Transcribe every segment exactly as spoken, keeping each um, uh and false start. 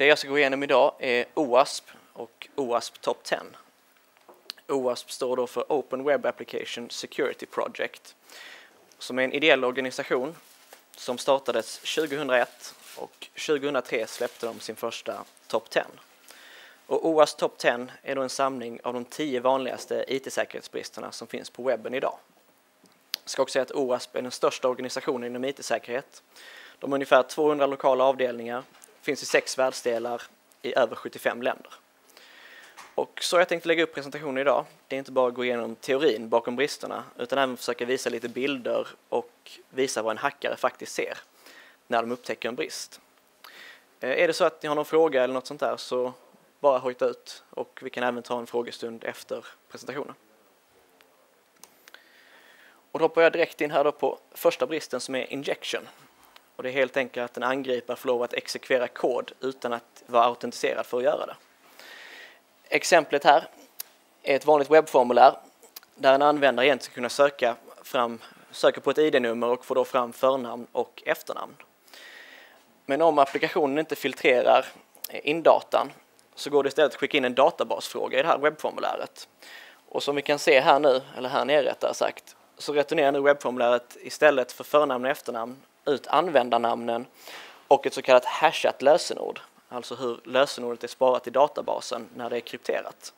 Det jag ska gå igenom idag är O A S P och O A S P Top tio. O A S P står då för Open Web Application Security Project, som är en ideell organisation som startades tjugohundraett och tjugohundratre släppte de sin första Top tio. Och O A S P Top tio är då en samling av de tio vanligaste I T-säkerhetsbristerna som finns på webben idag. Jag ska också säga att O A S P är den största organisationen inom I T-säkerhet. De har ungefär tvåhundra lokala avdelningar, finns i sex världsdelar i över sjuttiofem länder. Och så jag tänkte lägga upp presentationen idag. Det är inte bara att gå igenom teorin bakom bristerna, utan även försöka visa lite bilder och visa vad en hackare faktiskt ser när de upptäcker en brist. Är det så att ni har någon fråga eller något sånt där, så bara hojta ut, och vi kan även ta en frågestund efter presentationen. Och då hoppar jag direkt in här då på första bristen, som är injection. Och det är helt enkelt att en angripare får lov att exekvera kod utan att vara autentiserad för att göra det. Exemplet här är ett vanligt webbformulär där en användare egentligen ska kunna söka, fram, söka på ett I D-nummer och få då fram förnamn och efternamn. Men om applikationen inte filtrerar in datan, så går det istället att skicka in en databasfråga i det här webbformuläret. Och som vi kan se här nu, eller här nere rättare sagt, så returnerar nu webbformuläret istället för förnamn och efternamn ut användarnamnen och ett så kallat hashat lösenord. Alltså hur lösenordet är sparat i databasen när det är krypterat.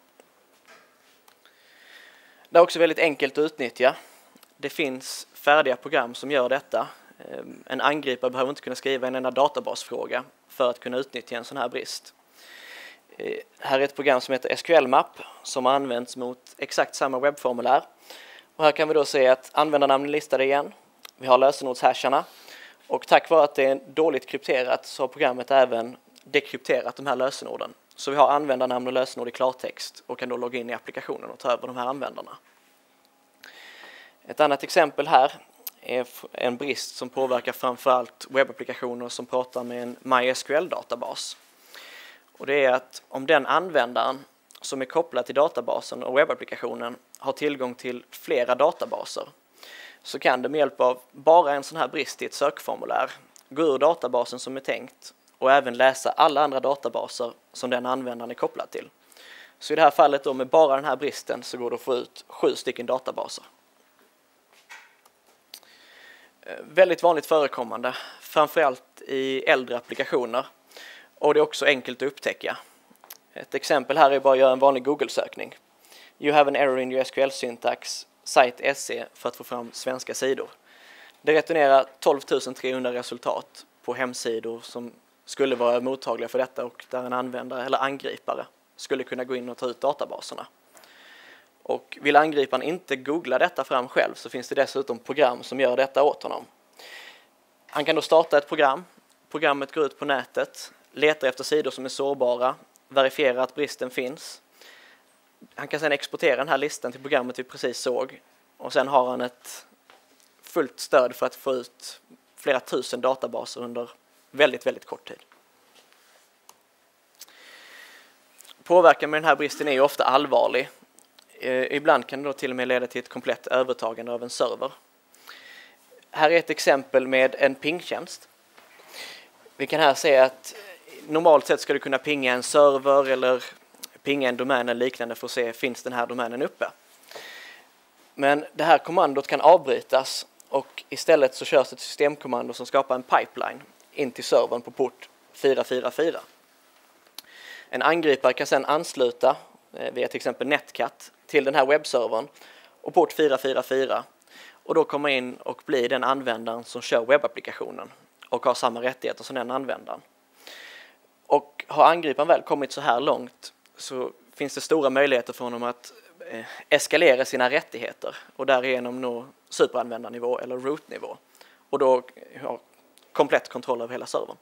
Det är också väldigt enkelt att utnyttja. Det finns färdiga program som gör detta. En angripare behöver inte kunna skriva en enda databasfråga för att kunna utnyttja en sån här brist. Här är ett program som heter S Q L Map som används mot exakt samma webbformulär. Och här kan vi då se att användarnamnen är listade igen. Vi har lösenordshasharna. Och tack vare att det är dåligt krypterat så har programmet även dekrypterat de här lösenorden. Så vi har användarnamn och lösenord i klartext och kan då logga in i applikationen och ta över de här användarna. Ett annat exempel här är en brist som påverkar framförallt webbapplikationer som pratar med en MySQL-databas. Och det är att om den användaren som är kopplad till databasen och webbapplikationen har tillgång till flera databaser, så kan det med hjälp av bara en sån här brist i ett sökformulär gå ur databasen som är tänkt och även läsa alla andra databaser som den användaren är kopplad till. Så i det här fallet då med bara den här bristen så går det att få ut sju stycken databaser. Väldigt vanligt förekommande, framförallt i äldre applikationer, och det är också enkelt att upptäcka. Ett exempel här är bara att göra en vanlig Google-sökning. You have an error in your S Q L syntax, site se, för att få fram svenska sidor. Det returnerar tolv tusen trehundra resultat på hemsidor som skulle vara mottagliga för detta och där en användare eller angripare skulle kunna gå in och ta ut databaserna. Och vill angriparen inte googla detta fram själv, så finns det dessutom program som gör detta åt honom. Han kan då starta ett program. Programmet går ut på nätet, letar efter sidor som är sårbara, verifierar att bristen finns. Han kan sedan exportera den här listan till programmet vi precis såg, och sen har han ett fullt stöd för att få ut flera tusen databaser under väldigt, väldigt kort tid. Påverkan med den här bristen är ju ofta allvarlig. Ibland kan det då till och med leda till ett komplett övertagande av en server. Här är ett exempel med en pingtjänst. Vi kan här se att normalt sett ska du kunna pinga en server eller pinga en domän eller liknande för att se finns den här domänen uppe. Men det här kommandot kan avbrytas och istället så körs ett systemkommando som skapar en pipeline in till servern på port fyra fyra fyra. En angripare kan sedan ansluta via till exempel Netcat till den här webbservern och port fyra fyra fyra, och då komma in och bli den användaren som kör webbapplikationen och har samma rättigheter som den användaren. Och har angriparen väl kommit så här långt, så finns det stora möjligheter för honom att eh, eskalera sina rättigheter och därigenom nå superanvändarnivå eller root-nivå, och då ha komplett kontroll över hela servern.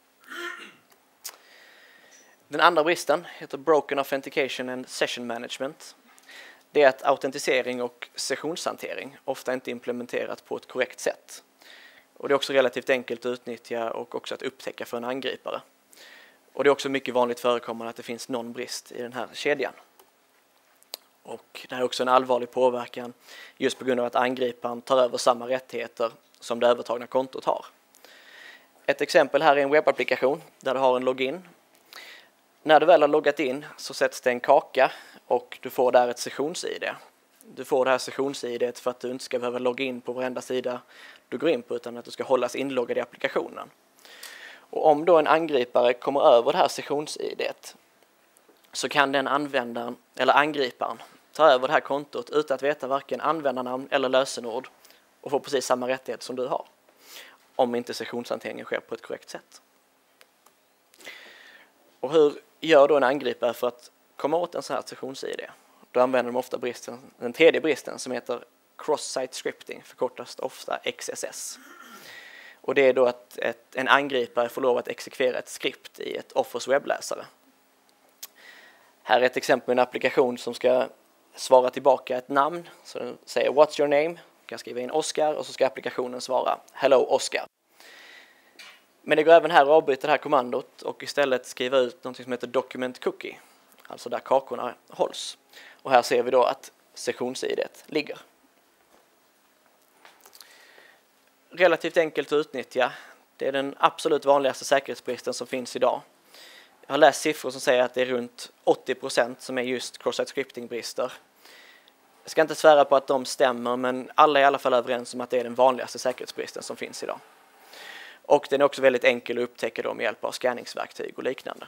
Den andra bristen heter Broken Authentication and Session Management. Det är att autentisering och sessionshantering ofta inte implementerat på ett korrekt sätt. Och det är också relativt enkelt att utnyttja och också att upptäcka för en angripare. Och det är också mycket vanligt förekommande att det finns någon brist i den här kedjan. Och det här är också en allvarlig påverkan just på grund av att angriparen tar över samma rättigheter som det övertagna kontot har. Ett exempel här är en webbapplikation där du har en login. När du väl har loggat in så sätts det en kaka och du får där ett sessions-I D. Du får det här sessions-I D för att du inte ska behöva logga in på varenda sida du går in på, utan att du ska hållas inloggad i applikationen. Och om då en angripare kommer över det här sessions-I D så kan den användaren eller angriparen ta över det här kontot utan att veta varken användarnamn eller lösenord och få precis samma rättighet som du har, om inte sessionshanteringen sker på ett korrekt sätt. Och hur gör då en angripare för att komma åt en sån här sessions-I D? Då använder de ofta bristen, den tredje bristen som heter cross-site scripting, förkortas ofta X S S. Och det är då att ett, en angripare får lov att exekvera ett skript i ett offers webbläsare. Här är ett exempel med en applikation som ska svara tillbaka ett namn. Så den säger what's your name? Du kan skriva in Oscar och så ska applikationen svara hello Oscar. Men det går även här att avbryta det här kommandot och istället skriva ut något som heter document cookie. Alltså där kakorna hålls. Och här ser vi då att sessions-I D ligger. Relativt enkelt att utnyttja. Det är den absolut vanligaste säkerhetsbristen som finns idag. Jag har läst siffror som säger att det är runt åttio procent som är just cross-site scripting-brister. Jag ska inte svära på att de stämmer, men alla är i alla fall överens om att det är den vanligaste säkerhetsbristen som finns idag. Och den är också väldigt enkel att upptäcka då med hjälp av scanningsverktyg och liknande.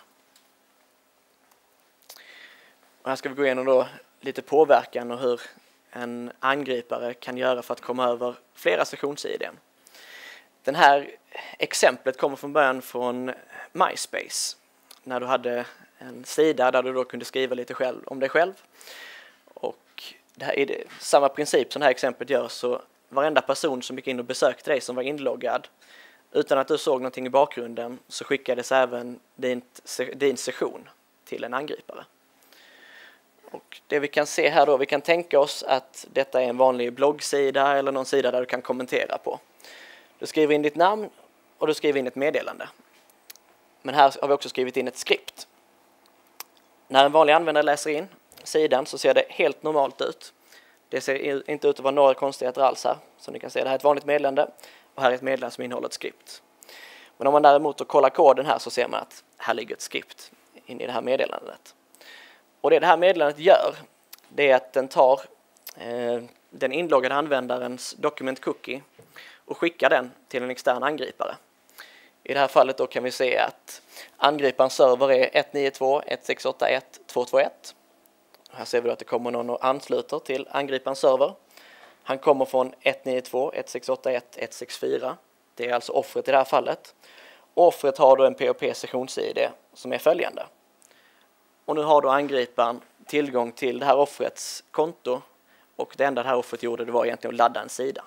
Och här ska vi gå igenom då lite påverkan och hur en angripare kan göra för att komma över flera sessions-I D. Den här exemplet kommer från början från MySpace. När du hade en sida där du då kunde skriva lite själv om dig själv. Och det här är det, samma princip som det här exemplet gör, så varenda person som gick in och besökte dig som var inloggad, utan att du såg någonting i bakgrunden, så skickades även din, din session till en angripare. Och det vi kan se här då, vi kan tänka oss att detta är en vanlig bloggsida eller någon sida där du kan kommentera på. Du skriver in ditt namn och du skriver in ett meddelande. Men här har vi också skrivit in ett skript. När en vanlig användare läser in sidan så ser det helt normalt ut. Det ser inte ut att vara några konstigheter alls här. Som ni kan se, det här är ett vanligt meddelande och här är ett meddelande som innehåller ett skript. Men om man däremot och kollar koden här så ser man att här ligger ett skript in i det här meddelandet. Och det det här meddelandet gör, det är att den tar eh, den inloggade användarens document cookie och skickar den till en extern angripare. I det här fallet då kan vi se att angriparens server är ett nio två ett sex åtta ett två två ett. Här ser vi att det kommer någon och ansluter till angriparens server. Han kommer från ett nio två ett sex åtta ett ett sex fyra. Det är alltså offret i det här fallet. Offret har då en P O P-sessions-I D som är följande. Och nu har då angriparen tillgång till det här offrets konto, och det enda det här offret gjorde det var egentligen att ladda en sida.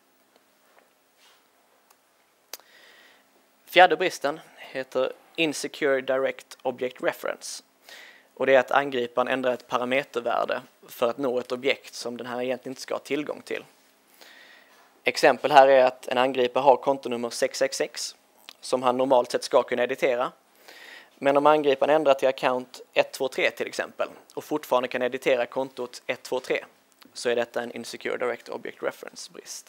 Fjärde bristen heter Insecure Direct Object Reference. Och det är att angriparen ändrar ett parametervärde för att nå ett objekt som den här egentligen inte ska ha tillgång till. Exempel här är att en angripare har kontonummer sex sex sex som han normalt sett ska kunna editera. Men om angriparen ändrar till account ett två tre till exempel och fortfarande kan editera kontot ett två tre, så är detta en Insecure Direct Object Reference-brist.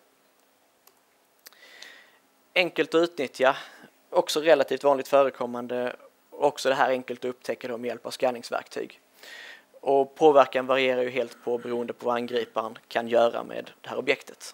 Enkelt att utnyttja, också relativt vanligt förekommande, också det här enkelt att upptäcka då med hjälp av scanningsverktyg. Och påverkan varierar ju helt på beroende på vad angriparen kan göra med det här objektet.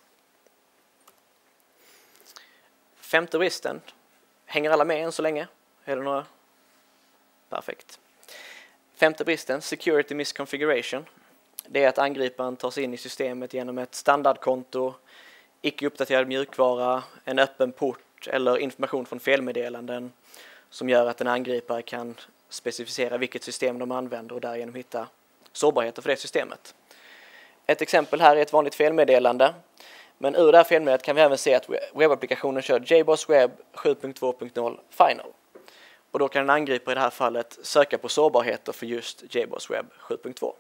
Femte bristen, hänger alla med än så länge? Är det några? Perfekt. Femte bristen, Security Misconfiguration. Det är att angriparen tar sig in i systemet genom ett standardkonto, icke uppdaterad mjukvara, en öppen port eller information från felmeddelanden som gör att en angripare kan specificera vilket system de använder och därigenom hitta sårbarheter för det systemet. Ett exempel här är ett vanligt felmeddelande, men ur det här felmeddelandet kan vi även se att webbapplikationen kör J B O S Web sju punkt två punkt noll Final. Och då kan en angripare i det här fallet söka på sårbarheter för just J B O S Web sju punkt två.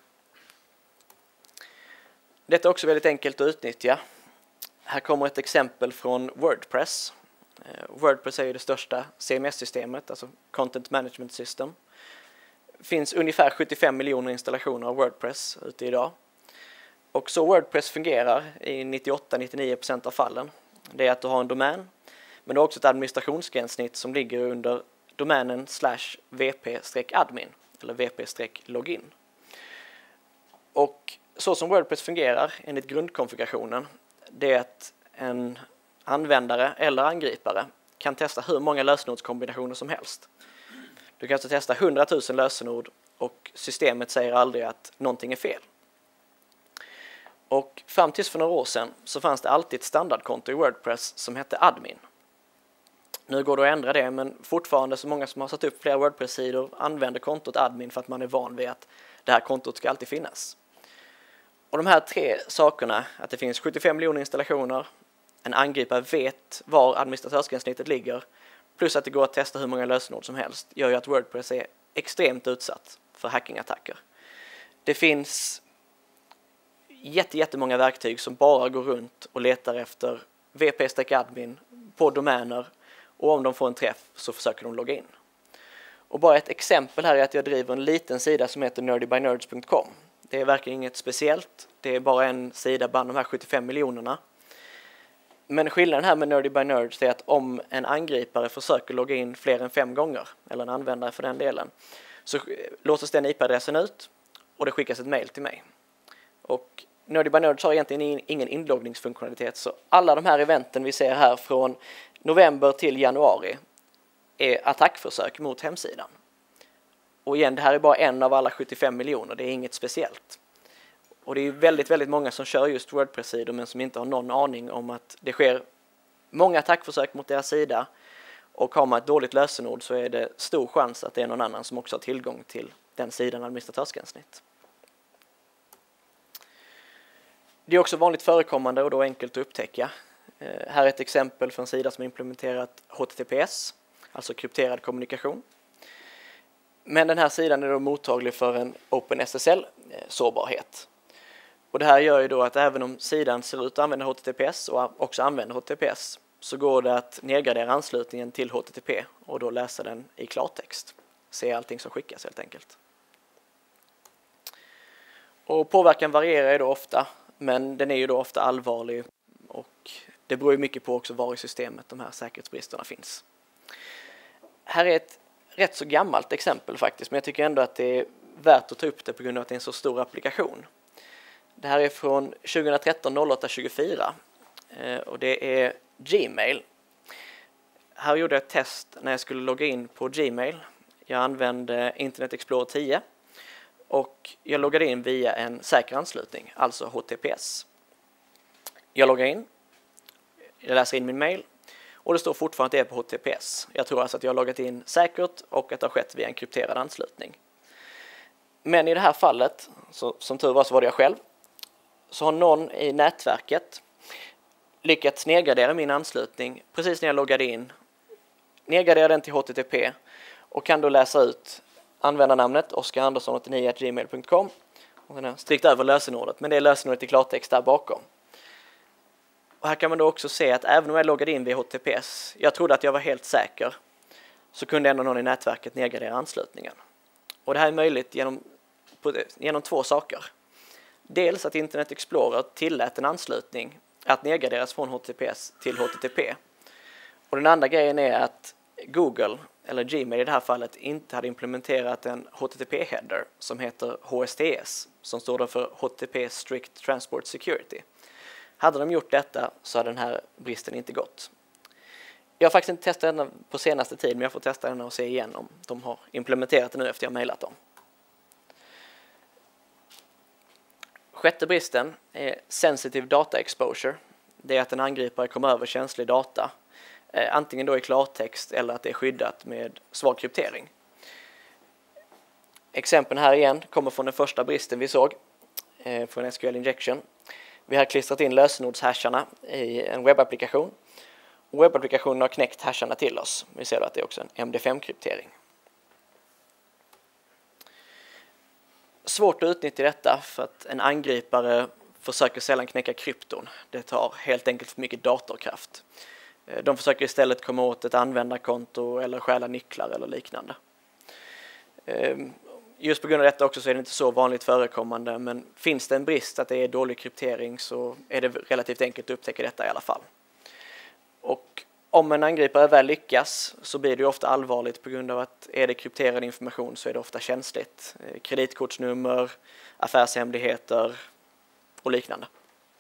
Detta är också väldigt enkelt att utnyttja. Här kommer ett exempel från WordPress. WordPress är ju det största C M S-systemet, alltså Content Management System. Det finns ungefär sjuttiofem miljoner installationer av WordPress ute idag. Och så WordPress fungerar i nittioåtta till nittionio procent av fallen. Det är att du har en domän, men du har också ett administrationsgränssnitt som ligger under domänen slash vp-admin eller vp-login. Och så som WordPress fungerar enligt grundkonfigurationen, det är att en användare eller angripare kan testa hur många lösenordskombinationer som helst. Du kan alltså testa hundratusen lösenord och systemet säger aldrig att någonting är fel. Och fram tills för några år sedan så fanns det alltid ett standardkonto i WordPress som hette admin. Nu går det att ändra det, men fortfarande så många som har satt upp flera WordPress-sidor använder kontot admin för att man är van vid att det här kontot ska alltid finnas. Och de här tre sakerna, att det finns sjuttiofem miljoner installationer, en angripare vet var administratörsgränssnittet ligger, plus att det går att testa hur många lösenord som helst, gör ju att WordPress är extremt utsatt för hackingattacker. Det finns jätte, jättemånga verktyg som bara går runt och letar efter vp-admin på domäner, och om de får en träff så försöker de logga in. Och bara ett exempel här är att jag driver en liten sida som heter nerdy by nerds punkt com. Det är verkligen inget speciellt, det är bara en sida bland de här sjuttiofem miljonerna. Men skillnaden här med Nerdy by Nerds är att om en angripare försöker logga in fler än fem gånger, eller en användare för den delen, så låses den I P-adressen ut och det skickas ett mail till mig. Och Nerdy by Nerds har egentligen ingen inloggningsfunktionalitet, så alla de här eventen vi ser här från november till januari är attackförsök mot hemsidan. Och igen, det här är bara en av alla sjuttiofem miljoner, det är inget speciellt. Och det är väldigt, väldigt många som kör just WordPress-sidor men som inte har någon aning om att det sker många attackförsök mot deras sida, och har man ett dåligt lösenord så är det stor chans att det är någon annan som också har tillgång till den sidan administratörsgränssnitt. Det är också vanligt förekommande och då enkelt att upptäcka. Eh, här är ett exempel för en sida som implementerat H T T P S, alltså krypterad kommunikation. Men den här sidan är då mottaglig för en OpenSSL-sårbarhet. Och det här gör ju då att även om sidan ser ut att använda H T T P S och också använder H T T P S, så går det att nedgradera anslutningen till H T T P och då läsa den i klartext. Se allting som skickas helt enkelt. Och påverkan varierar ju då ofta, men den är ju då ofta allvarlig, och det beror ju mycket på också var i systemet de här säkerhetsbristerna finns. Här är ett rätt så gammalt exempel faktiskt, men jag tycker ändå att det är värt att ta upp det på grund av att det är en så stor applikation. Det här är från tjugohundratretton åtta tjugofyra och det är Gmail. Här gjorde jag ett test när jag skulle logga in på Gmail. Jag använde Internet Explorer tio och jag loggade in via en säker anslutning, alltså H T T P S. Jag loggar in, jag läser in min mail och det står fortfarande att det är på H T T P S. Jag tror alltså att jag har loggat in säkert och att det har skett via en krypterad anslutning. Men i det här fallet, så, som tur var så var det jag själv, så har någon i nätverket lyckats nedgradera min anslutning precis när jag loggade in, nedgradera den till H T T P och kan då läsa ut användarnamnet oskar andersson åttionio at gmail punkt com och den är strikt över lösenordet, men det är lösenordet i klartext där bakom. Och här kan man då också se att även om jag loggade in via H T T P S, jag trodde att jag var helt säker, så kunde ändå någon i nätverket nedgradera anslutningen. Och det här är möjligt genom, genom två saker. Dels att Internet Explorer tillät en anslutning att nedgraderas från H T T P S till H T T P. Och den andra grejen är att Google, eller Gmail i det här fallet, inte hade implementerat en H T T P-header som heter H S T S, som står då för H T T P Strict Transport Security. Hade de gjort detta så hade den här bristen inte gått. Jag har faktiskt inte testat den på senaste tid, men jag får testa den och se igen om de har implementerat den nu efter jag mejlat dem. Sjätte bristen är sensitive data exposure. Det är att en angripare kommer över känslig data, eh, antingen då i klartext eller att det är skyddat med svag kryptering. Exemplen här igen kommer från den första bristen vi såg, eh, från S Q L Injection. Vi har klistrat in lösenordshasharna i en webbapplikation. Webbapplikationen har knäckt hasharna till oss. Vi ser att det är också en M D fem kryptering. Svårt att utnyttja detta för att en angripare försöker sällan knäcka krypton. Det tar helt enkelt för mycket datorkraft. De försöker istället komma åt ett användarkonto eller stjäla nycklar eller liknande. Just på grund av detta också så är det inte så vanligt förekommande, men finns det en brist att det är dålig kryptering så är det relativt enkelt att upptäcka detta i alla fall. Och om en angripare väl lyckas så blir det ju ofta allvarligt på grund av att är det krypterad information så är det ofta känsligt. Kreditkortsnummer, affärshemligheter och liknande.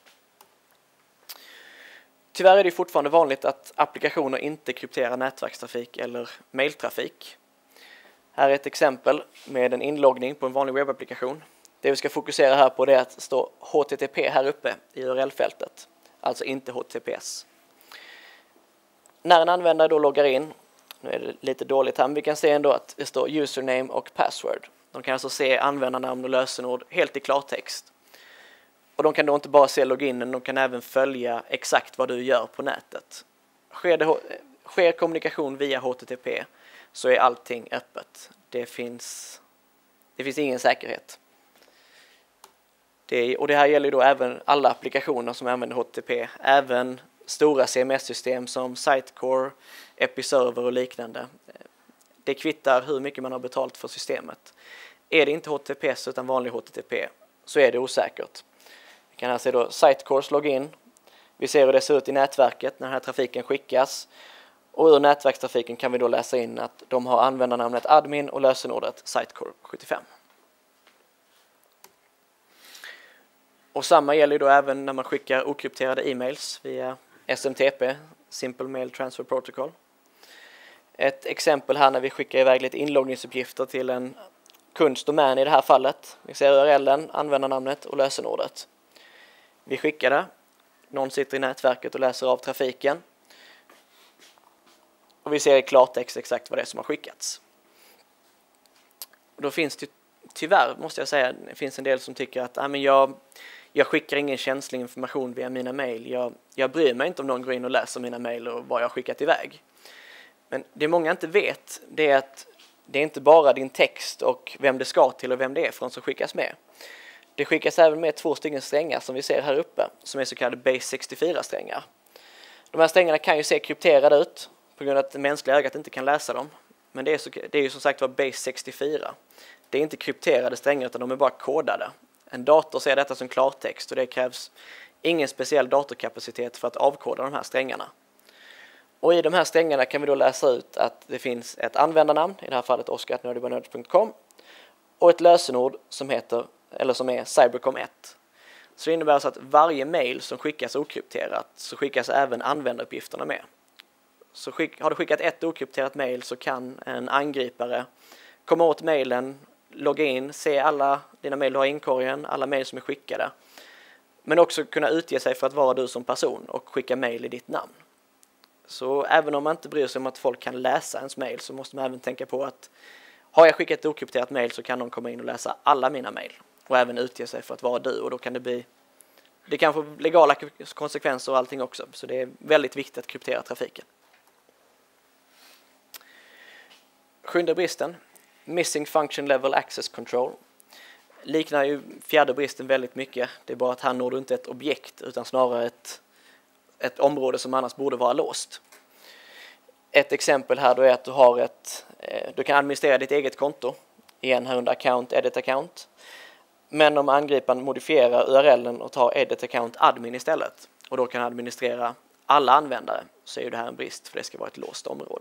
Tyvärr är det fortfarande vanligt att applikationer inte krypterar nätverkstrafik eller mejltrafik. Här är ett exempel med en inloggning på en vanlig webbapplikation. Det vi ska fokusera här på är att det står H T T P här uppe i U R L-fältet, alltså inte H T T P S. När en användare då loggar in, nu är det lite dåligt här, men vi kan se ändå att det står username och password. De kan alltså se användarnamn och lösenord helt i klartext. Och de kan då inte bara se loginen, de kan även följa exakt vad du gör på nätet. Sker, det, sker kommunikation via H T T P så är allting öppet. Det finns, det finns ingen säkerhet. Det, och det här gäller ju då även alla applikationer som använder H T T P, även stora C M S-system som Sitecore, Episerver och liknande. Det kvittar hur mycket man har betalt för systemet. Är det inte H T T P S utan vanlig H T T P så är det osäkert. Vi kan här se då Sitecores login. Vi ser hur det ser ut i nätverket när den här trafiken skickas. Och ur nätverkstrafiken kan vi då läsa in att de har användarnamnet admin och lösenordet Sitecore sjuttiofem. Och samma gäller då även när man skickar okrypterade e-mails via S M T P, Simple Mail Transfer Protocol. Ett exempel här när vi skickar iväg lite inloggningsuppgifter till en kunds domän i det här fallet. Vi ser U R L-en, användarnamnet och lösenordet. Vi skickar det. Någon sitter i nätverket och läser av trafiken. Och vi ser i klartext exakt vad det är som har skickats. Och då finns det tyvärr, måste jag säga, det finns en del som tycker att ah, men jag, jag skickar ingen känslig information via mina mejl. Jag, jag bryr mig inte om någon går in och läser mina mejl och vad jag har skickat iväg. Men det många inte vet, det är att det är inte bara din text och vem det ska till och vem det är från som skickas med. Det skickas även med två stycken strängar som vi ser här uppe, som är så kallade base sextiofyra-strängar. De här strängarna kan ju se krypterade ut på grund av att det mänskliga ögat inte kan läsa dem. Men det är, så, det är ju som sagt var base sextiofyra. Det är inte krypterade strängar utan de är bara kodade. En dator ser detta som klartext och det krävs ingen speciell datorkapacitet för att avkoda de här strängarna. Och i de här strängarna kan vi då läsa ut att det finns ett användarnamn, i det här fallet oskar at nerdybynerds punkt com, och ett lösenord som heter, eller som är cybercom ett. Så det innebär alltså att varje mejl som skickas okrypterat så skickas även användaruppgifterna med. Så skick, har du skickat ett okrypterat mejl så kan en angripare komma åt mejlen, logga in, se alla dina mejl du har i inkorgen, alla mejl som är skickade. Men också kunna utge sig för att vara du som person och skicka mejl i ditt namn. Så även om man inte bryr sig om att folk kan läsa ens mejl så måste man även tänka på att har jag skickat ett okrypterat mejl så kan de komma in och läsa alla mina mejl och även utge sig för att vara du, och då kan det bli det kan få legala konsekvenser och allting också, så det är väldigt viktigt att kryptera trafiken. Sjunde bristen, Missing Function Level Access Control, liknar ju fjärde bristen väldigt mycket. Det är bara att här når du inte ett objekt utan snarare ett, ett område som annars borde vara låst. Ett exempel här då är att du har ett, du kan administrera ditt eget konto, igen här under account, edit account. Men om angriparen modifierar U R L-en och tar edit account admin istället och då kan administrera alla användare, så är ju det här en brist, för det ska vara ett låst område.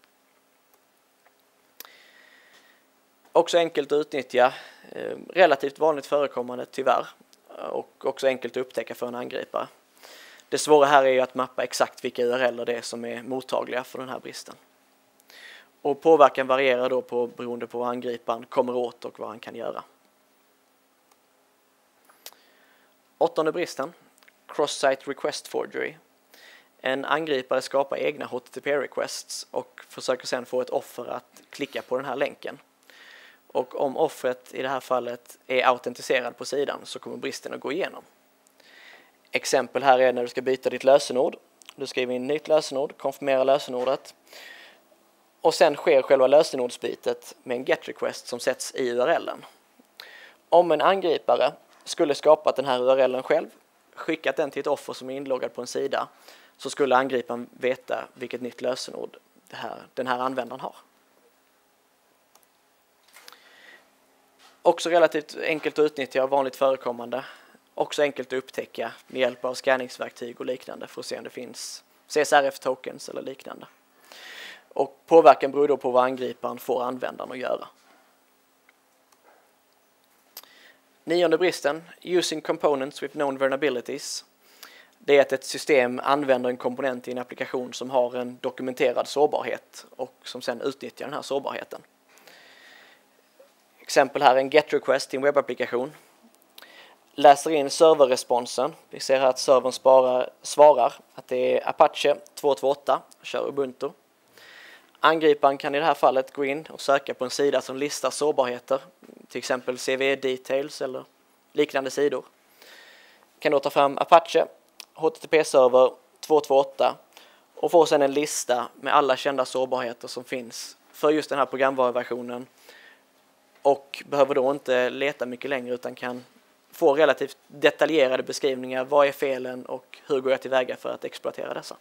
Också enkelt att utnyttja, relativt vanligt förekommande tyvärr, och också enkelt att upptäcka för en angripare. Det svåra här är ju att mappa exakt vilka U R L det är som är mottagliga för den här bristen. Och påverkan varierar då på, beroende på vad angriparen kommer åt och vad han kan göra. Åttonde bristen, Cross-Site Request Forgery. En angripare skapar egna H T T P-requests och försöker sedan få ett offer att klicka på den här länken. Och om offret i det här fallet är autentiserad på sidan så kommer bristen att gå igenom. Exempel här är när du ska byta ditt lösenord. Du skriver in nytt lösenord, konfirmera lösenordet. Och sen sker själva lösenordsbytet med en get-request som sätts i U R L-en. Om en angripare skulle skapat den här U R L-en själv, skickat den till ett offer som är inloggad på en sida, så skulle angriparen veta vilket nytt lösenord det här, den här användaren har. Också relativt enkelt att utnyttja och vanligt förekommande. Också enkelt att upptäcka med hjälp av scanningsverktyg och liknande för att se om det finns C S R F-tokens eller liknande. Och påverkan beror då på vad angriparen får användaren att göra. Nionde bristen, using components with known vulnerabilities. Det är att ett system använder en komponent i en applikation som har en dokumenterad sårbarhet och som sedan utnyttjar den här sårbarheten. Exempel här, en get request till en webbapplikation. Läser in serverresponsen. Vi ser här att servern sparar, svarar att det är Apache två två åtta, kör Ubuntu. Angriparen kan i det här fallet gå in och söka på en sida som listar sårbarheter, till exempel C V E-details eller liknande sidor. Kan då ta fram Apache, H T T P-server två två åtta och få sedan en lista med alla kända sårbarheter som finns för just den här programvaruversionen och behöver då inte leta mycket längre utan kan få relativt detaljerade beskrivningar. Vad är felen och hur går jag tillväga för att exploatera dessa?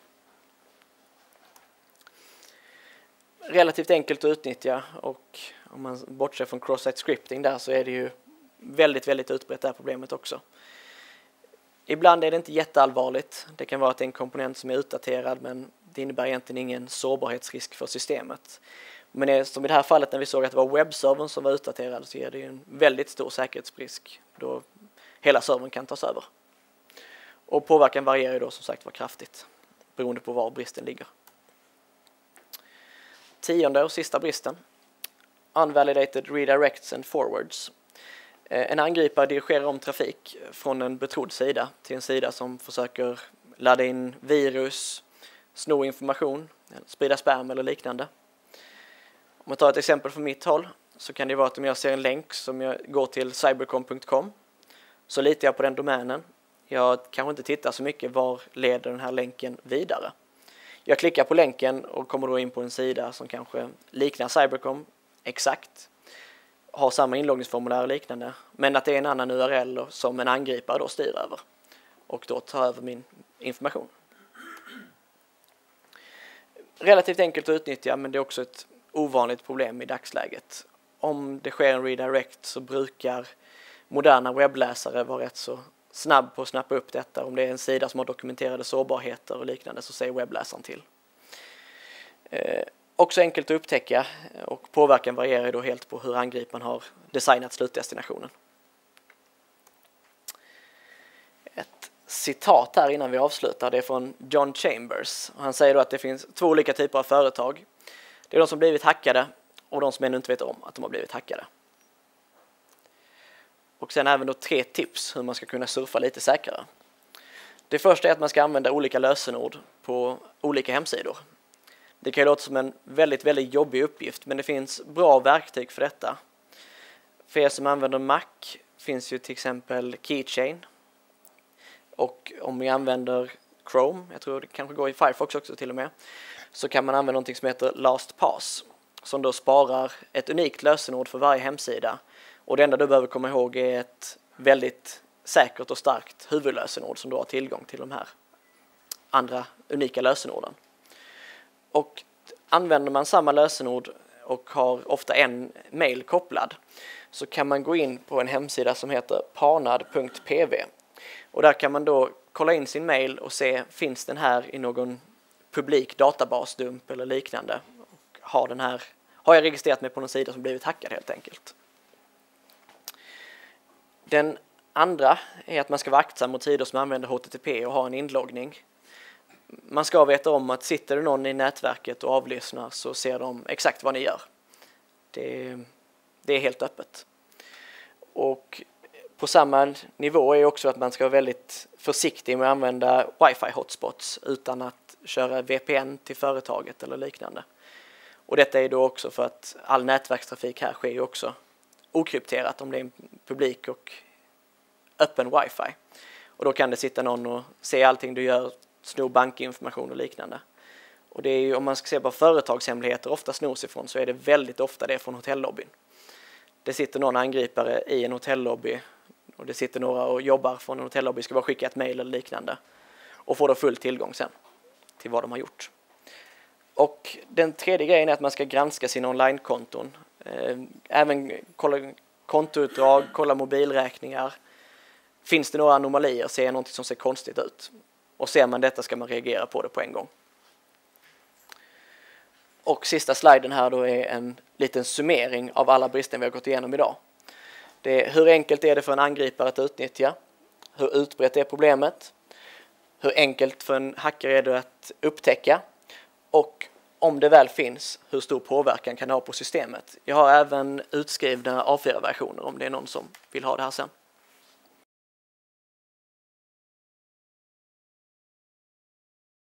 Relativt enkelt att utnyttja och om man bortser från cross-site scripting där så är det ju väldigt, väldigt utbrett det här problemet också. Ibland är det inte jätteallvarligt. Det kan vara att det är en komponent som är utdaterad men det innebär egentligen ingen sårbarhetsrisk för systemet. Men det, som i det här fallet när vi såg att det var webbservern som var utdaterad så är det ju en väldigt stor säkerhetsrisk då hela servern kan tas över. Och påverkan varierar ju då som sagt var kraftigt beroende på var bristen ligger. Tionde och sista bristen. Unvalidated redirects and forwards. En angripare dirigerar om trafik från en betrodd sida till en sida som försöker ladda in virus, sno information, sprida spam eller liknande. Om jag tar ett exempel från mitt håll så kan det vara att om jag ser en länk som jag går till cybercom punkt com så litar jag på den domänen. Jag kanske inte tittar så mycket var leder den här länken vidare. Jag klickar på länken och kommer då in på en sida som kanske liknar Cybercom exakt. Har samma inloggningsformulär och liknande. Men att det är en annan U R L som en angripare då styr över. Och då tar över min information. Relativt enkelt att utnyttja men det är också ett ovanligt problem i dagsläget. Om det sker en redirect så brukar moderna webbläsare vara rätt så snabb på att snappa upp detta. Om det är en sida som har dokumenterade sårbarheter och liknande så säger webbläsaren till. Eh, också enkelt att upptäcka och påverkan varierar då helt på hur angriparen har designat slutdestinationen. Ett citat här innan vi avslutar, det är från John Chambers. Han säger då att det finns två olika typer av företag. Det är de som blivit hackade och de som ännu inte vet om att de har blivit hackade. Och sen även då tre tips hur man ska kunna surfa lite säkrare. Det första är att man ska använda olika lösenord på olika hemsidor. Det kan ju låta som en väldigt, väldigt jobbig uppgift men det finns bra verktyg för detta. För er som använder Mac finns ju till exempel Keychain. Och om vi använder Chrome, jag tror det kanske går i Firefox också till och med, så kan man använda något som heter LastPass som då sparar ett unikt lösenord för varje hemsida. Och det enda du behöver komma ihåg är ett väldigt säkert och starkt huvudlösenord som du har tillgång till de här andra unika lösenorden. Och använder man samma lösenord och har ofta en mail kopplad så kan man gå in på en hemsida som heter panad punkt p v. Och där kan man då kolla in sin mail och se finns den här i någon publik databasdump eller liknande. Och har, den här, har jag registrerat mig på någon sida som blivit hackad helt enkelt. Den andra är att man ska vara aktsam mot sidor som använder H T T P och har en inloggning. Man ska veta om att sitter det någon i nätverket och avlyssnar så ser de exakt vad ni gör. Det, det är helt öppet. Och på samma nivå är också att man ska vara väldigt försiktig med att använda wifi hotspots utan att köra V P N till företaget eller liknande. Och detta är då också för att all nätverkstrafik här sker ju också okrypterat om det är en publik och öppen wifi. Och då kan det sitta någon och se allting du gör, sno bankinformation och liknande. Och det är ju, om man ska se på företagshemligheter ofta snos ifrån så är det väldigt ofta det från hotellobbyn. Det sitter någon angripare i en hotellobby och det sitter några och jobbar från en hotellobby, ska bara skicka ett mejl eller liknande och får då full tillgång sen till vad de har gjort. Och den tredje grejen är att man ska granska sina online-konton. Även kolla kontoutdrag, kolla mobilräkningar. Finns det några anomalier, ser något som ser konstigt ut? Och ser man detta ska man reagera på det på en gång. Och sista sliden här då är en liten summering av alla brister vi har gått igenom idag. Det är hur enkelt är det för en angripare att utnyttja? Hur utbrett är problemet? Hur enkelt för en hackare är det att upptäcka? Och om det väl finns, hur stor påverkan kan det ha på systemet? Jag har även utskrivna A fyra-versioner om det är någon som vill ha det här sen.